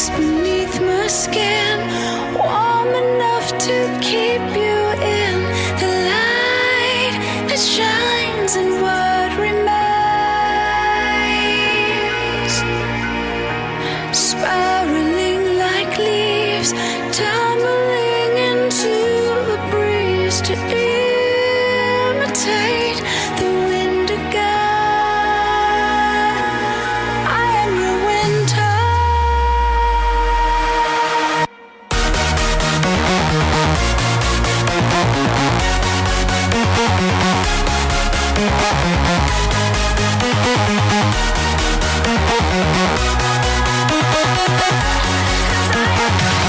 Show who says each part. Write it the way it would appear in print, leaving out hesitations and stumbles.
Speaker 1: ice beneath my skin, warm enough to keep you in the light that shines in what remains. Spiraling like leaves, tumbling into the breeze to imitate the wind again. I am your winter. I